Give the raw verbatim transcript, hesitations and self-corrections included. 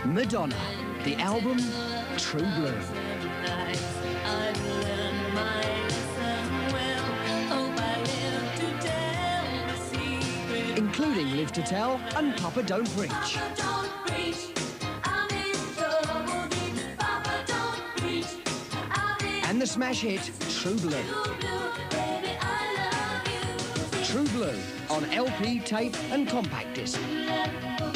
Madonna, the album True Blue. Including Live to Tell and Papa Don't Preach. And the smash hit True Blue. True Blue on L P, tape and compact disc.